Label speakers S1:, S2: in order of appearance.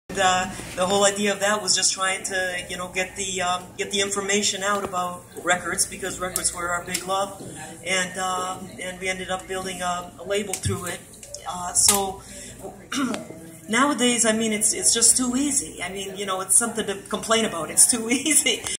S1: The whole idea of that was just trying to, get the information out about records, because records were our big love, and we ended up building a label through it. So nowadays, I mean, it's just too easy. I mean, it's something to complain about. It's too easy.